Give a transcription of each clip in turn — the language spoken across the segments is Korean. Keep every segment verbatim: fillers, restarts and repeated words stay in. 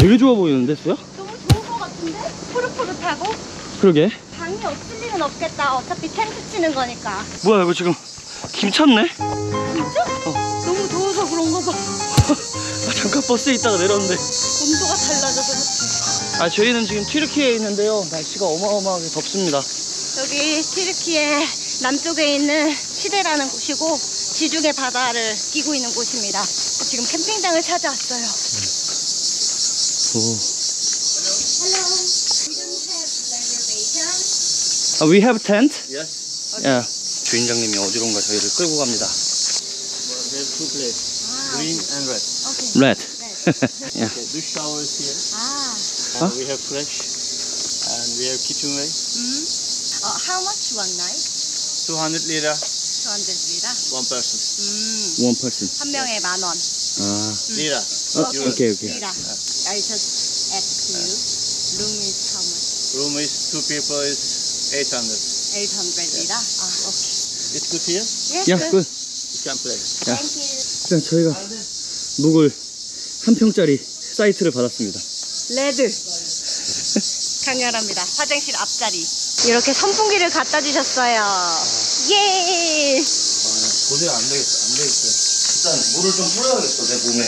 되게 좋아 보이는데, 수야? 너무 좋은 거 같은데? 푸릇푸릇하고? 그러게. 방이 없을 리는 없겠다. 어차피 텐트 치는 거니까. 뭐야, 이거 지금 김 찼네? 진짜? 어. 너무 더워서 그런가 봐. 아, 잠깐 버스에 있다가 내렸는데. 온도가 달라져서 그렇지. 아, 저희는 지금 튀르키예에 있는데요. 날씨가 어마어마하게 덥습니다. 여기 튀르키예 남쪽에 있는 시데라는 곳이고 지중해 바다를 끼고 있는 곳입니다. 지금 캠핑장을 찾아왔어요. 오. Hello. We don't have reservation. Uh, we have tent? Yes. Okay. Yeah. 주인장님이 어디론가 저희를 끌고 갑니다. Well, there's two places, Ah, green and red. okay. Red. Red. Yeah. Okay, this shower is here. Ah. And Huh? we have fresh. And we have kitchenware. Mm-hmm. Uh, how much one night? two hundred lira, two hundred lira. one person. 음. One person. 한 명에 만 원. 아. Lira. 어, Euro. 오케이, 오케이. 리라. I just asked you. Room is how much? Room is two people is eight hundred. eight hundred lira. 아, okay. It's good here. Yes, 야, good. 끝. You can play. 야. Thank you. 일단 저희가 묵을 한 평짜리 사이트를 받았습니다. 레드. 강렬합니다. 화장실 앞자리. 이렇게 선풍기를 갖다 주셨어요. 예. 도저히 안 되겠어, 안 되겠어. 일단 물을 좀 뿌려야겠어, 내 몸에.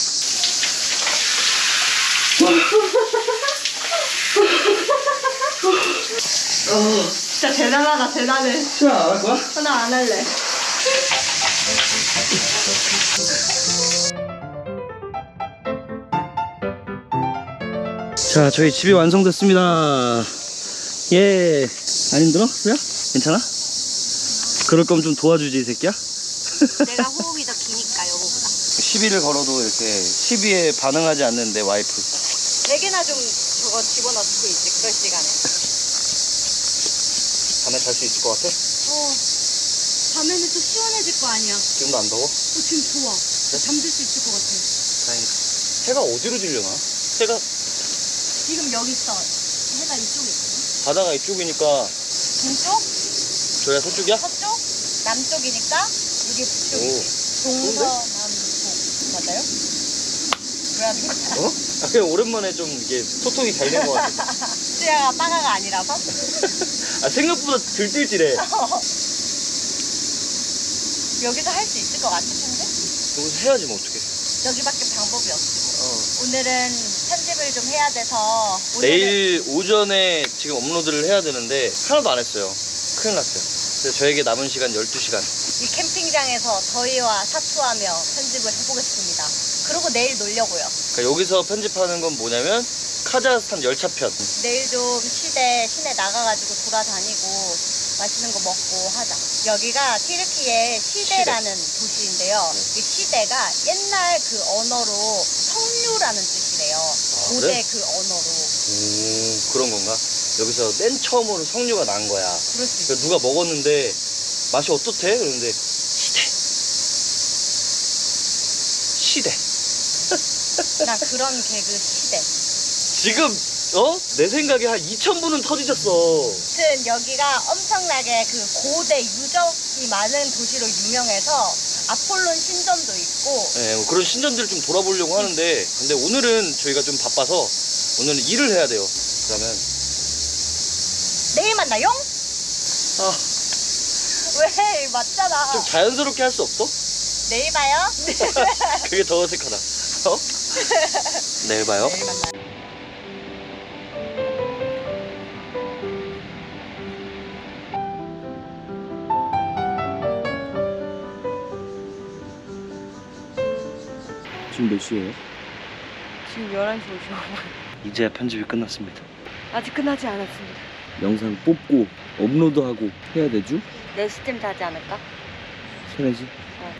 어, 진짜 대단하다, 대단해. 수야, 안 할 거야? 나 안 할래. 자, 저희 집이 완성됐습니다. 예. 안 힘들어? 수야? 괜찮아? 그럴 거면 좀 도와주지, 이 새끼야? 내가 호흡이 더 기니까, 여보보다. 시비를 걸어도 이렇게 시비에 반응하지 않는 내 와이프. 네 개나 좀 저거 집어넣고 있지, 그럴 시간에. 밤에 잘 수 있을 것 같아? 어, 밤에는 또 시원해질 거 아니야. 지금도 안 더워? 어, 지금 좋아. 잠들 수 있을 것 같아. 다행이다. 해가 어디로 질려나? 해가 지금 여기 있어. 해가 이쪽에 있거든. 바다가 이쪽이니까 동쪽? 저희가 서쪽이야? 서쪽? 남쪽이니까 여기 북쪽이지. 오. 동서남북 맞아요? 뭐야 되겠다. 어? 아, 그냥 오랜만에 좀 이게 소통이 잘 된 것 같아. 수야가 빠가가 아니라서? 아, 생각보다 들뜰질해. 여기서 할 수 있을 것 같아, 근데? 여기서 해야지 뭐 어떡해. 여기밖에 방법이 없지. 어. 오늘은 편집을 좀 해야 돼서 오늘은 내일 오전에 지금 업로드를 해야 되는데 하나도 안 했어요. 큰일 났어요. 그래서 저에게 남은 시간 열두 시간. 이 캠핑장에서 더위와 사투하며 편집을 해보겠습니다. 그리고 내일 놀려고요. 그러니까 여기서 편집하는 건 뭐냐면 카자흐스탄 열차편. 내일 좀 시대 시내 나가가지고 돌아다니고 맛있는 거 먹고 하자. 여기가 튀르키예 시대라는 도시인데요. 이 시대가 옛날 그 언어로 석류라는 뜻이래요. 고대 그래? 그 언어로. 오, 그런 건가? 여기서 맨 처음으로 석류가 난 거야. 그럴 수 있어. 그래서 누가 먹었는데 맛이 어떻대? 그러는데 시대. 시대. 나 그런 개그 시대. 지금 어? 내 생각에 한 이천 분은 터지셨어. 아무튼 여기가 엄청나게 그 고대 유적이 많은 도시로 유명해서 아폴론 신전도 있고 네, 뭐 그런 신전들을 좀 돌아보려고 하는데 근데 오늘은 저희가 좀 바빠서 오늘은 일을 해야 돼요. 그러면 내일 만나요? 아, 왜? 맞잖아. 좀 자연스럽게 할 수 없어? 내일 봐요. 그게 더 어색하다. 어? 내일 봐요. 내일 만나요. 지금 몇 시예요? 지금 열한 시 오십오 분. 이제야 편집이 끝났습니다. 아직 끝나지 않았습니다. 영상 뽑고 업로드하고 해야 되죠? 네 시쯤 자지 않을까? 세네시? 어.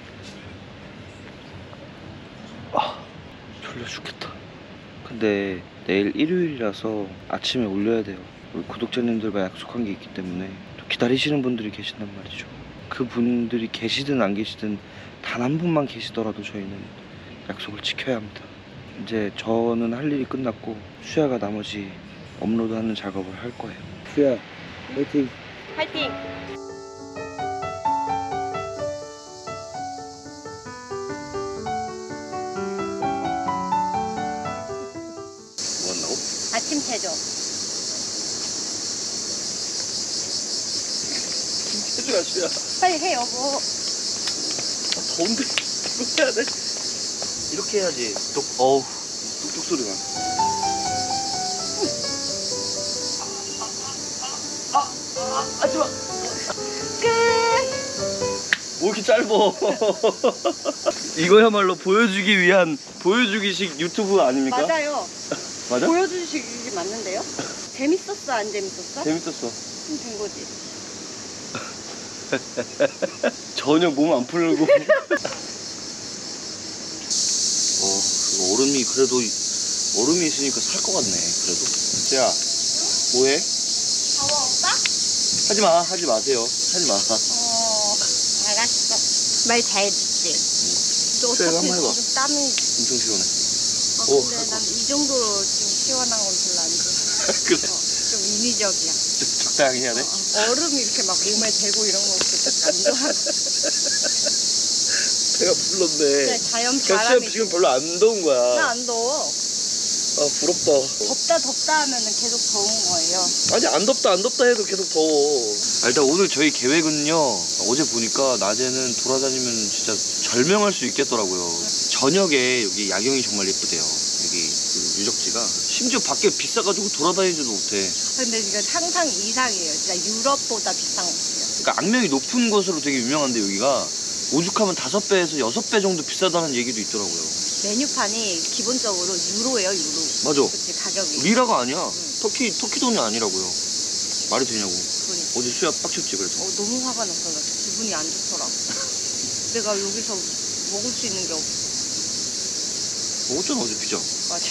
아, 졸려 죽겠다. 근데 내일 일요일이라서 아침에 올려야 돼요. 우리 구독자님들과 약속한 게 있기 때문에 또 기다리시는 분들이 계신단 말이죠. 그 분들이 계시든 안 계시든 단 한 분만 계시더라도 저희는 약속을 지켜야 합니다. 이제 저는 할 일이 끝났고 수야가 나머지 업로드하는 작업을 할 거예요. 수야, 화이팅! 화이팅! 아침체죠. 해줘야 주야. 빨리 해 여보. 아, 더운데 이렇게 해야 돼? 이렇게 해야지. 뚝 어우 뚝뚝 소리가. 아, 아, 하지마. 끝. 뭐 이렇게 짧어? 이거야말로 보여주기 위한 보여주기식 유튜브 아닙니까? 맞아요. 맞아? 보여주시기 맞는데요? 재밌었어 안 재밌었어? 재밌었어. 그럼 된 거지. 전혀 몸 안 풀고. 어, 이거 얼음이 그래도 얼음이 있으니까 살 것 같네. 그래도. 야, 뭐해? 더워 오빠? 하지 마, 하지 마세요. 하지 마. 어, 알았어. 말 잘 듣지? 또 그래, 어차피 한번 해봐. 지금 땀이. 엄청 시원해. 아, 오, 근데 할 난 이 정도로 지금 시원한 건 별로 안 좋아. 그래. 어, 좀 인위적이야. 좀 적당히 해야 돼. 어, 얼음이 이렇게 막 몸에 대고 이런 거 별로 안 좋아. 배가 불렀네. 그냥 자연 그냥 바람이. 지금 별로 안 더운 거야. 나 안 더워. 아, 부럽다. 덥다 덥다 하면은 계속 더운 거예요. 아니, 안 덥다, 안 덥다 해도 계속 더워. 아, 일단 오늘 저희 계획은요, 어제 보니까 낮에는 돌아다니면 진짜 절명할 수 있겠더라고요. 저녁에 여기 야경이 정말 예쁘대요. 여기 그 유적지가. 심지어 밖에 비싸가지고 돌아다니지도 못해. 근데 이거 상상 이상이에요. 진짜 유럽보다 비싼 곳이에요. 그러니까 악명이 높은 곳으로 되게 유명한데 여기가 오죽하면 다섯 배에서 여섯 배 정도 비싸다는 얘기도 있더라고요. 메뉴판이 기본적으로 유로예요, 유로. 맞아. 그치, 가격이. 리라가 아니야. 터키, 터키 돈이 아니라고요. 말이 되냐고. 그러니까. 어제 수야 빡쳤지, 그래서. 어, 너무 화가 났어. 나 기분이 안 좋더라. 내가 여기서 먹을 수 있는 게 없어. 먹었잖아, 어제 피자. 맞아.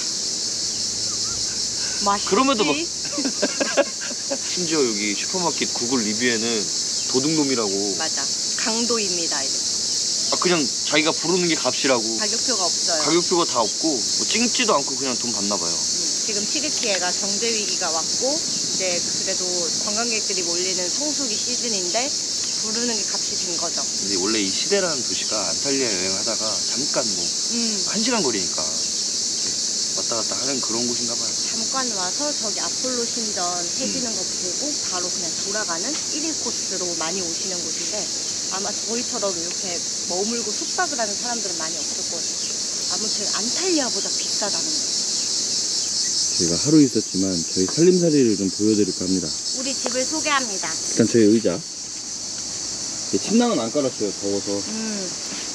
맛있지? 그럼에도 막- 심지어 여기 슈퍼마켓 구글 리뷰에는 도둑놈이라고. 맞아. 강도입니다, 이렇게. 아, 그냥 자기가 부르는 게 값이라고. 가격표가 없어요. 가격표가 다 없고, 뭐 찍지도 않고 그냥 돈 받나봐요. 음, 지금 튀르키예가 경제 위기가 왔고 이제 그래도 관광객들이 몰리는 성수기 시즌인데 부르는 게 값이 된 거죠. 근데 원래 이 시대라는 도시가 안탈리아 여행하다가 잠깐 뭐, 음, 한 시간 거리니까 이렇게 왔다 갔다 하는 그런 곳인가 봐요. 잠깐 와서 저기 아폴로 신전 해지는 거 보고 바로 그냥 돌아가는 일 일 코스로 많이 오시는 곳인데 아마 저희처럼 이렇게 머물고 숙박을 하는 사람들은 많이 없을 거예요. 아무튼 안탈리아보다 비싸다는 거예요. 저희가 하루 있었지만 저희 살림살이를 좀 보여드릴까 합니다. 우리 집을 소개합니다. 일단 저희 의자. 침낭은 안 깔았어요, 더워서. 음.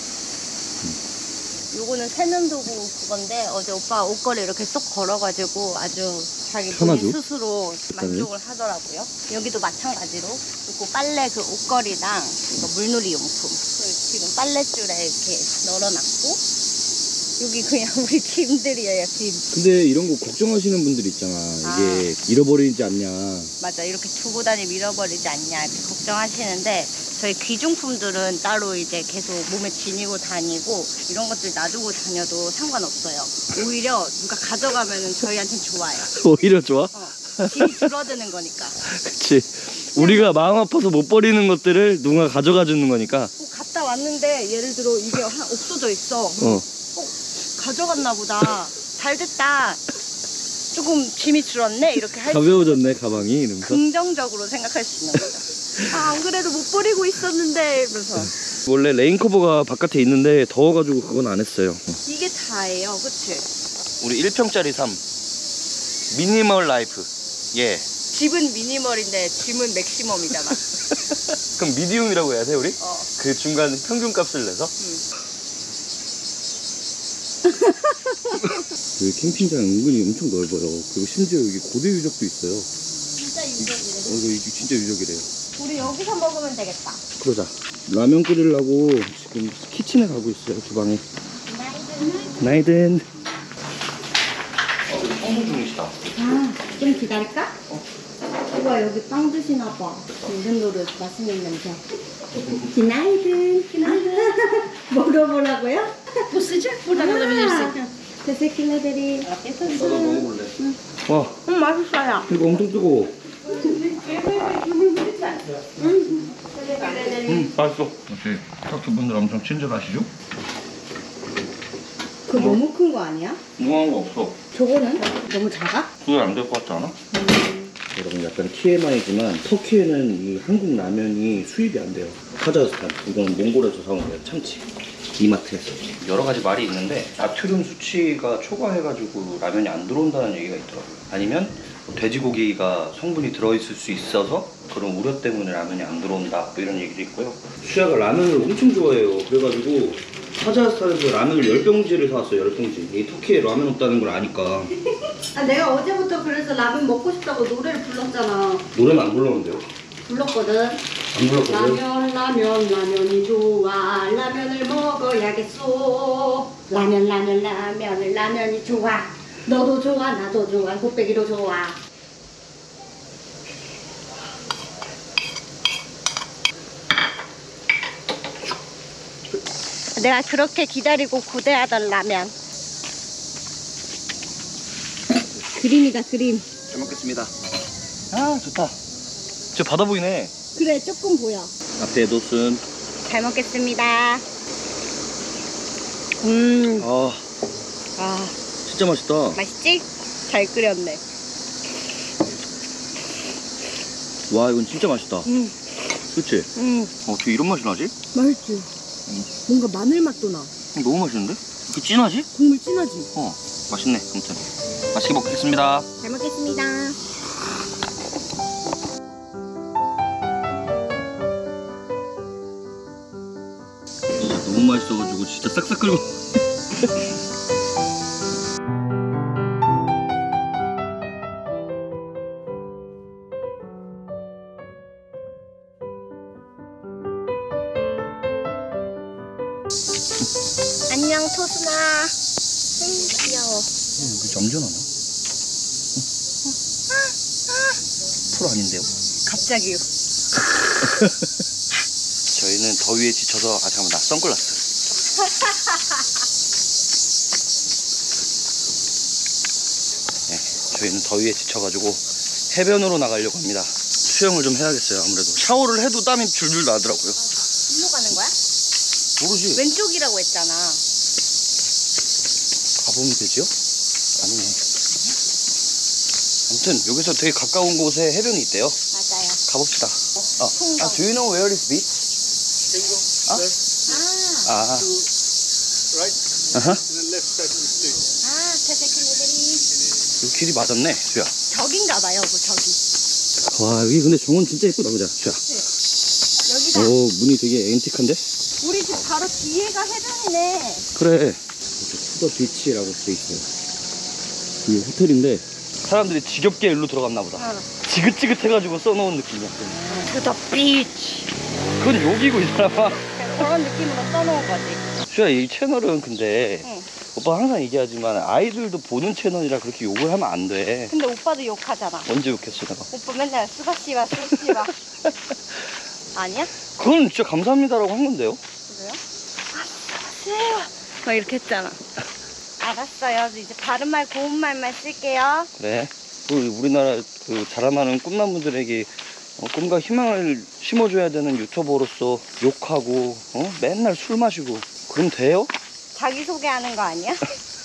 요거는 새는 도구 그건데 어제 오빠 옷걸이 이렇게 쏙 걸어가지고 아주 자기 본인 편하죠? 스스로 만족을 하더라고요. 여기도 마찬가지로 요거 빨래 그 옷걸이랑 이거 물놀이 용품 그 지금 빨랫줄에 이렇게 널어놨고 여기 그냥 우리 짐들이에요, 짐. 근데 이런 거 걱정하시는 분들 있잖아. 이게 잃어버리지 않냐. 맞아, 이렇게 두고 다니면 잃어버리지 않냐 이렇게 걱정하시는데 저희 귀중품들은 따로 이제 계속 몸에 지니고 다니고 이런 것들 놔두고 다녀도 상관없어요. 오히려 누가 가져가면은 저희한테는 좋아요. 오히려 좋아? 어, 짐이 줄어드는 거니까. 그치. 우리가 마음 아파서 못 버리는 것들을 누가 가져가 주는 거니까. 뭐 갔다 왔는데 예를 들어 이게 한 없어져 있어. 어. 어, 가져갔나 보다. 잘 됐다. 조금 짐이 줄었네 이렇게 할 수 가벼워졌네, 가방이. 이러면서. 긍정적으로 생각할 수 있는 거죠. 아, 안 그래도 못 버리고 있었는데 이러면서. 원래 레인커버가 바깥에 있는데 더워가지고 그건 안 했어요. 이게 다예요, 그치? 우리 일 평짜리 삶. 미니멀 라이프. 예. 집은 미니멀인데 짐은 맥시멈이잖아. 그럼 미디움이라고 해야 돼, 우리? 어. 그 중간 평균 값을 내서? 여기 캠핑장 은근히 엄청 넓어요. 그리고 심지어 여기 고대 유적도 있어요. 진짜 유적이래. 어, 이거 진짜 유적이래요. 우리 여기서 먹으면 되겠다. 그러자. 라면 끓이려고 지금 키친에 가고 있어요, 주방에. 나이든. 어, 청소 중이시다. 아, 좀 기다릴까? 어. 오빠 여기 빵 드시나 봐. 이런 노릇 맛있는 냄새. Günaydın. 먹어보라고요? Bu sıcak buradan alabilirsin. Teşekkür ederim. 나도 먹어볼래. 와, 음, 맛있어요. 이거 엄청 뜨거워. 음, 맛있어. 역시 터키 분들 엄청 친절하시죠? 그거 너무 큰 거 아니야? 무궁한 거 없어. 저거는? 너무 작아? 그건 안 될 것 같지 않아? 여러분 약간 티엠아이지만 터키에는 이 한국 라면이 수입이 안 돼요. 카자흐스탄. 이건 몽골에서 사온 거예요. 참치. 이마트에서. 여러 가지 말이 있는데 나트륨 수치가 초과해가지고 라면이 안 들어온다는 얘기가 있더라고요. 아니면 돼지고기가 성분이 들어있을 수 있어서 그런 우려 때문에 라면이 안 들어온다 뭐 이런 얘기도 있고요. 수야가 라면을 엄청 좋아해요. 그래가지고 카자흐스탄에서 라면을 열 병지를 사왔어요. 열 병지. 이 터키에 라면 없다는 걸 아니까. 아, 내가 어제부터 그래서 라면 먹고 싶다고 노래를 불렀잖아. 노래는 안 불렀는데요? 불렀거든. 안 불렀거든? 라면 라면 라면이 좋아. 라면을 먹어야겠소. 라면 라면 라면 라면이 좋아. 너도 좋아 나도 좋아 곱빼기도 좋아. 내가 그렇게 기다리고 고대하던 라면. 그림이다 그림. 잘 먹겠습니다. 아 좋다. 저 바다 보이네. 그래 조금 보여. 앞에 노순. 잘 먹겠습니다. 음, 아 아 진짜 맛있다. 맛있지? 잘 끓였네. 와 이건 진짜 맛있다. 음, 그치? 음, 어떻게 이런 맛이 나지? 맛있지. 뭔가 마늘 맛도 나. 너무 맛있는데? 이렇게 진하지? 국물 진하지? 어 맛있네. 아무튼 맛있게 먹겠습니다. 잘 먹겠습니다. 진짜 너무 맛있어가지고 진짜 싹싹 끓고. 안녕 토순아. 음, 귀여워. 왜 점잖아요? 풀 아닌데요? 갑자기요. 저희는 더위에 지쳐서 아 잠깐만 나 선글라스. 네, 저희는 더위에 지쳐가지고 해변으로 나가려고 합니다. 수영을 좀 해야겠어요. 아무래도 샤워를 해도 땀이 줄줄 나더라고요. 일로 가는 거야? 모르지. 왼쪽이라고 했잖아. 가보면 되지요? 아니네. 아무튼 여기서 되게 가까운 곳에 해변이 있대요. 맞아요. 가봅시다. 아, 아 do you know where is beach? Huh? 아, 아, Right? 아하. To the left side of the street. 아, 테테클레들이. 이 길이 맞았네, 수야. 저긴가 봐요, 그 저기. 와, 여기 근데 정원 진짜 예쁘다, 보자, 수야. 여기다. 오, 문이 되게 앤틱한데? 우리 집 바로 뒤에가 해변이네. 그래. 투더 비치라고 돼 있어요. 이 호텔인데 사람들이 지겹게 일로 들어갔나 보다. 어. 지긋지긋해가지고 써놓은 느낌이야. To the beach. 그건 여기고 이 사람아. 그런 느낌으로 써놓은 거지. 수야, 이 채널은 근데 응. 오빠 항상 얘기하지만 아이들도 보는 채널이라 그렇게 욕을 하면 안 돼. 근데 오빠도 욕하잖아. 언제 욕했어 내가? 오빠 맨날 스바씨바 스바씨바. 아니야? 그건 진짜 감사합니다라고 한 건데요. 그래요? 아, 스바씨바. 막 이렇게 했잖아. 알았어요. 이제 바른 말 고운 말만 쓸게요. 그래. 그 우리나라 그 자라나는 꿈나무들에게 어, 꿈과 희망을 심어줘야 되는 유튜버로서 욕하고 어? 맨날 술 마시고 그럼 돼요? 자기소개하는 거 아니야?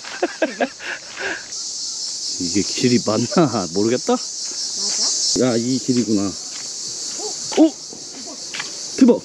이게 길이 맞나 모르겠다. 맞아? 야, 이 길이구나. 오! 대박!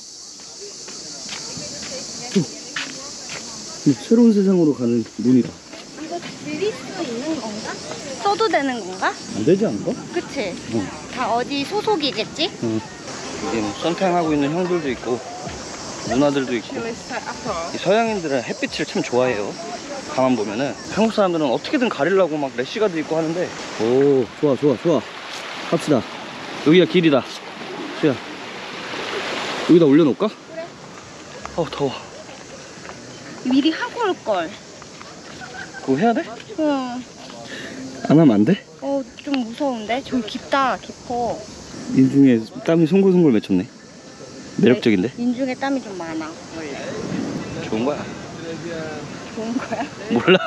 새로운 세상으로 가는 문이다. 이거 들릴 수 있는 건가? 써도 되는 건가? 안 되지 않을까? 그치? 어. 다 어디 소속이겠지? 어. 이게 뭐 선탕하고 있는 형들도 있고 누나들도 있고. 이 서양인들은 햇빛을 참 좋아해요. 가만 보면은 한국 사람들은 어떻게든 가리려고 막 래시가드 입고 하는데. 오, 좋아 좋아 좋아. 갑시다. 여기가 길이다. 수야, 여기다 올려놓을까? 그래. 어, 더워. 미리 하고 올걸. 그거 해야 돼? 응. 안 하면 안 돼? 어, 좀 무서운데? 저기 깊다, 깊어. 인중에 땀이 송골송골 맺혔네. 매력적인데? 인중에 땀이 좀 많아, 원래. 좋은 거야. 좋은 거야? 몰라.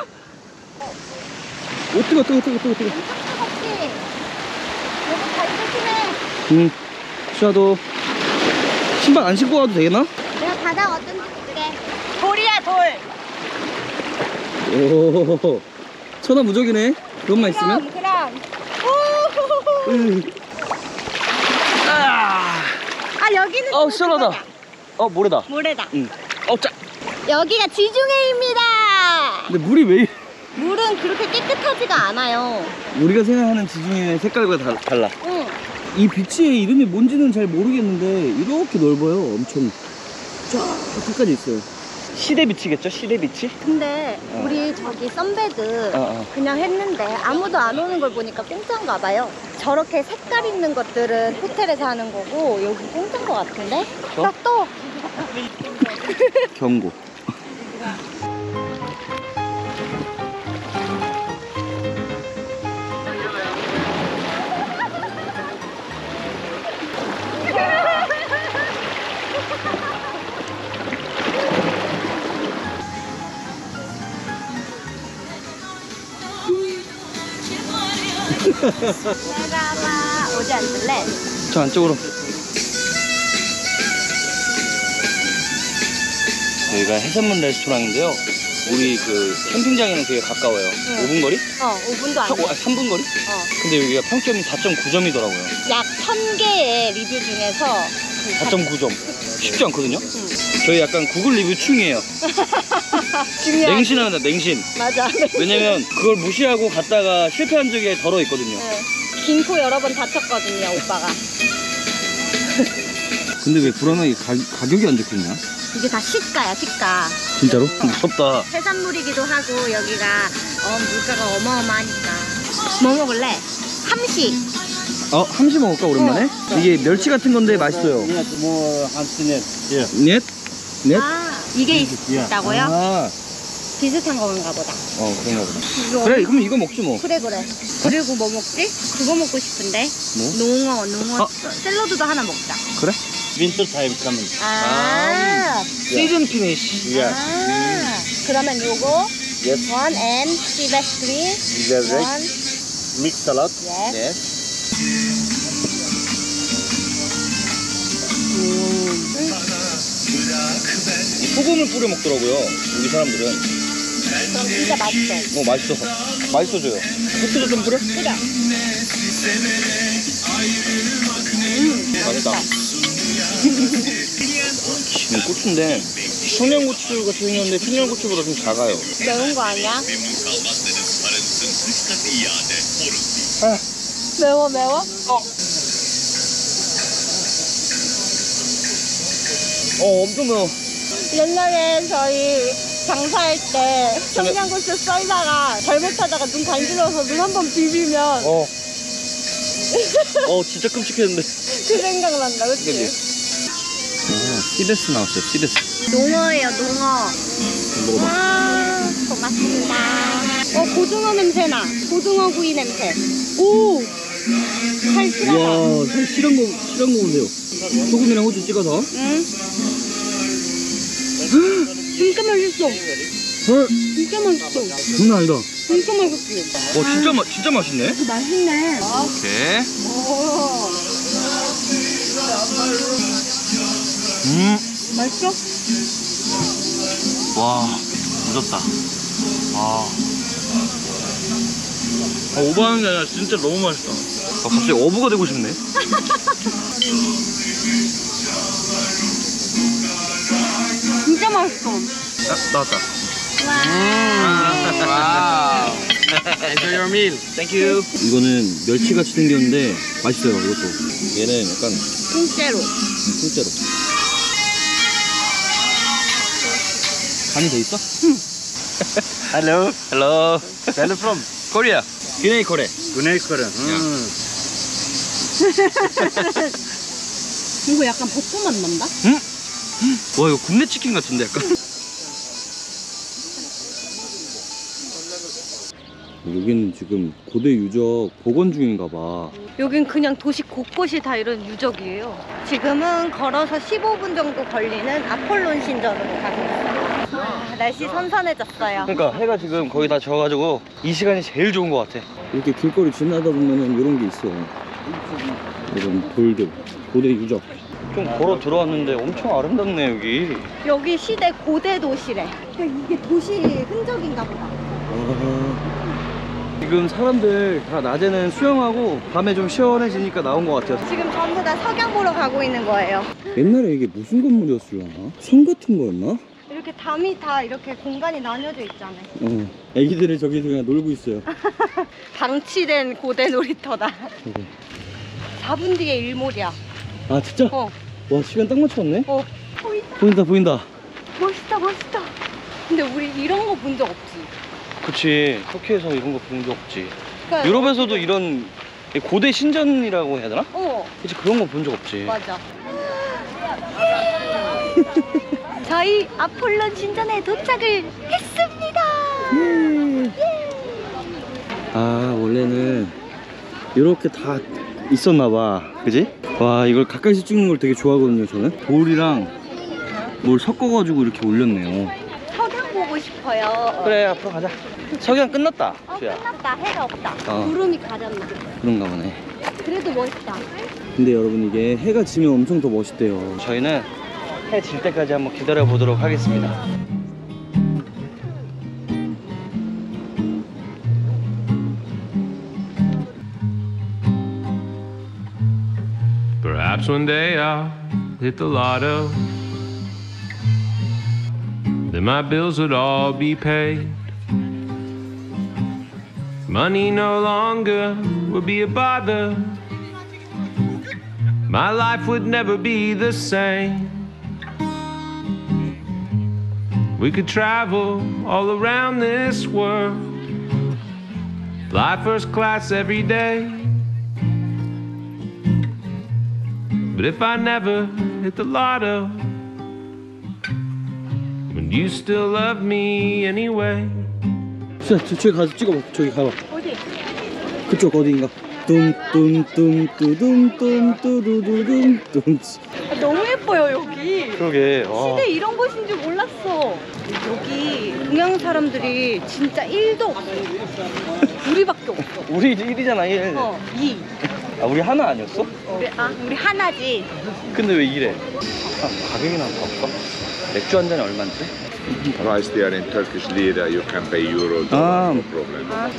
오, 뜨거 뜨거 뜨거 뜨거 뜨거. 엄청 뜨겁지? 여기 잘 조심해. 응. 수야도 신발 안 신고 와도 되나? 내가 바다 어떤지 그래. 돌이야, 돌. 오, 천하 무적이네. 그것만 있으면. 그럼 그럼. 아, 아 여기는 어 시원하다. 어 모래다. 모래다. 응. 어 짜. 여기가 지중해입니다. 근데 물이 왜? 이래? 물은 그렇게 깨끗하지가 않아요. 우리가 생각하는 지중해 색깔과 다, 달라. 응. 이 비치의 이름이 뭔지는 잘 모르겠는데 이렇게 넓어요. 엄청 쫙 끝까지 있어요. 시대 비치겠죠? 시대 비치? 근데 어. 우리 저기 썬베드 어, 어. 그냥 했는데 아무도 안 오는 걸 보니까 공짜인가 봐요. 저렇게 색깔 있는 것들은 호텔에서 하는 거고 여기 공짜인 것 같은데? 저? 자, 또! 경고. 나가라. 어디 앉을래? 저 안쪽으로. 여기가 해산물 레스토랑인데요. 우리 그 캠핑장에는 되게 가까워요. 응. 오 분 거리? 어, 오 분도 안 돼. 삼 분 거리? 어. 근데 여기가 평점이 사 점 구 점이더라고요. 약 천 개의 리뷰 중에서 사 점 구 점. 쉽지 않거든요? 저희 약간 구글 리뷰충이에요. 중요한. 맹신합니다, 맹신. 맞아. 왜냐면 그걸 무시하고 갔다가 실패한 적이 덜어 있거든요. 네. 긴코 여러 번 다쳤거든요, 오빠가. 근데 왜 불안하게 가, 가격이 안 적혀있냐? 이게 다 시가야, 시가. 진짜로? 무섭다. 해산물이기도 하고 여기가 어, 물가가 어마어마하니까. 뭐 먹을래? 함시. 어, 함시 먹을까 오랜만에? 이게 멸치 같은 건데 맛있어요. Нет, more Hansenet. Yeah. 넷? 넷? 아, 이게 있, 예. 있다고요? 아, 비슷한 건가 보다. 어 그런가 보다. 이거 그래, 그럼 이거 먹지 뭐. 그래 그래. 그리고 뭐 먹지? 그거 먹고 싶은데. 뭐? 농어, 농어 어? 샐러드도 하나 먹자. 그래? Winter time coming. 아, 시즌 피니쉬. Yeah. 아, 그러면 요거 Yes. one and seabass green, Yes. one, Mixed salad. yes. 네. 이 소금을 뿌려 먹더라고요. 여기 사람들은. 그럼 진짜 맛있어. 어, 맛있어. 맛있어져요. 후추도 좀 뿌려? 그래. 맛있다. 이건 고추인데 청양고추 같이 생겼는데 청양고추보다 좀 작아요. 매운 거 아니야? 아, 매워 매워? 어. 어, 엄청 매워. 옛날에 저희 장사할 때 청양고추 썰다가 잘못하다가 눈 간지러워서 눈 한 번 비비면 어. 어, 진짜 끔찍했는데. 그 생각난다, 그치? 그치? 아, 시베스 나왔어요, 시베스. 농어예요, 농어. 먹어봐. 와, 고맙습니다. 어, 고등어 냄새나. 고등어 구이 냄새. 오! 살 실하다. 와, 살 실한 거, 실한 거 보세요. 소금이랑 호주 찍어서. 응? 진짜 맛있어. 헐, 진짜 맛있어. 장난 아니다. 진짜 맛있지? 와, 진짜, 마, 진짜 맛있네. 맛있네. 오케이. 오. 음, 맛있어? 와, 늦었다. 와. 아, 오버하는 게 아니라 진짜 너무 맛있다. 아, 갑자기 어부가 되고 싶네. 진짜 맛있어. 아, 나왔다. 와. Enjoy your meal. 땡큐. 이거는 멸치같이 생겼는데 맛있어요, 이것도. 얘는 약간 통째로. 실제로. 간이 돼 있어? Hello. Hello. Where are you from? Korea. 기네이 코레. Gunei Korean. Mm. 이거 약간 버터 맛 난다? 와, 이거 굽네 치킨 같은데 약간. 여기는 지금 고대 유적 복원 중인가 봐. 여긴 그냥 도시 곳곳이 다 이런 유적이에요. 지금은 걸어서 십오 분 정도 걸리는 아폴론 신전으로 가고 있어요. 아, 날씨 선선해졌어요. 그러니까 해가 지금 거의 다 져가지고 이 시간이 제일 좋은 것 같아. 이렇게 길거리 지나다 보면은 이런 게 있어. 이런 돌들, 고대 유적. 좀 걸어 들어왔는데 엄청 아름답네 여기. 여기 시대 고대 도시래. 그러니까 이게 도시 흔적인가 보다. 아... 지금 사람들 다 낮에는 수영하고 밤에 좀 시원해지니까 나온 것 같아요. 지금 전부 다 석양 보러 가고 있는 거예요. 옛날에 이게 무슨 건물이었을려나? 성 같은 거였나? 이렇게 담이 다 이렇게 공간이 나뉘어져 있잖아요. 어. 애기들이 저기서 그냥 놀고 있어요. 방치된 고대 놀이터다. 그래. 사 분 뒤에 일몰이야. 아 진짜? 어. 와 시간 딱 맞췄네? 어. 보인다. 보인다 보인다. 멋있다 멋있다. 근데 우리 이런 거 본 적 없지. 그치, 터키에서 이런 거 본 적 없지. 그러니까 유럽에서도 이런 고대 신전이라고 해야 되나? 어. 그치, 그런 거 본 적 없지. 맞아. 저희 아폴론 신전에 도착을 했습니다. 아 원래는 이렇게 다 있었나 봐, 그지? 와 이걸 가까이서 찍는 걸 되게 좋아하거든요. 저는 돌이랑 뭘 섞어가지고 이렇게 올렸네요. 석양 보고 싶어요. 그래 앞으로 가자. 석양 끝났다. 어, 주야. 끝났다. 해가 없다. 어. 구름이 가렸나. 그런가 보네. 그래도 멋있다. 근데 여러분 이게 해가 지면 엄청 더 멋있대요. 저희는 해 질 때까지 한번 기다려 보도록 하겠습니다. Perhaps one day I'll hit the lotto, then my bills would all be paid. Money no longer would be a bother. My life would never be the same. We could travel all around this world, fly first class every day. But if I never hit the lotto, would you still love me anyway? 자, 저기 가서 찍어봐. 저기 가봐. 어디? 그쪽 어디인가? 뚠뚠뚠뚠뚠뚠뚠뚠. 아, 너무 예뻐요 여기. 그러게. 와. 시대 이런 곳인 줄 몰랐어. 여기 동양 사람들이 진짜 일도 없어. 우리밖에 없어. 우리 일이잖아 일. 어, 이. 아 우리 하나 아니었어? 우리, 아, 우리 하나지. 근데 왜 이래? 아, 가격이나 한번 볼까? 맥주 한 잔에 얼마인데? Price there in Turkish lira, you can pay euro, Ah. dollar, no problem. 아,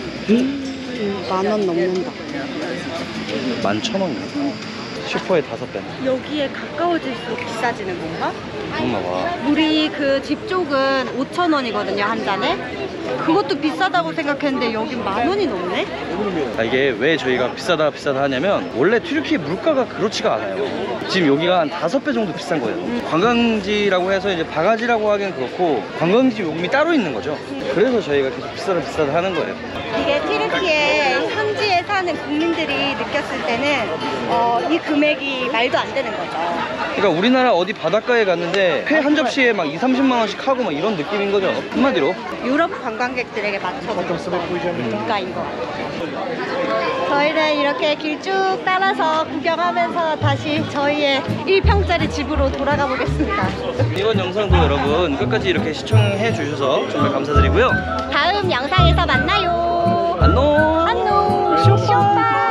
만 원 넘는다. 만 천 원이야. 슈퍼의 다섯 배. 여기에 가까워질수록 비싸지는 건가? 그런가 봐. 우리 그 집 쪽은 오천 원이거든요 한 잔에. 그것도 비싸다고 생각했는데 여긴 만 원이 넘네? 아, 이게 왜 저희가 비싸다 비싸다 하냐면 원래 튀르키 물가가 그렇지가 않아요. 지금 여기가 한 다섯 배 정도 비싼 거예요. 관광지라고 해서 이제 바가지라고 하기엔 그렇고 관광지 요금이 따로 있는 거죠. 그래서 저희가 계속 비싸다 비싸다 하는 거예요. 이게 튀르키예 현지에 사는 국민들이 느꼈을 때는 어, 이 금액이 말도 안 되는 거죠. 그러니까 우리나라 어디 바닷가에 갔는데 회 한 접시에 막 이삼십만 원씩 하고 막 이런 느낌인 거죠. 한마디로. 유럽 관광객들에게 맞춰서 물가인 거. 저희는 이렇게 길 쭉 따라서 구경하면서 다시 저희의 일 평짜리 집으로 돌아가 보겠습니다. 이번 영상도 여러분 끝까지 이렇게 시청해 주셔서 정말 감사드리고요. 다음 영상에서 만나요. 안녕. 안녕. 쇼파.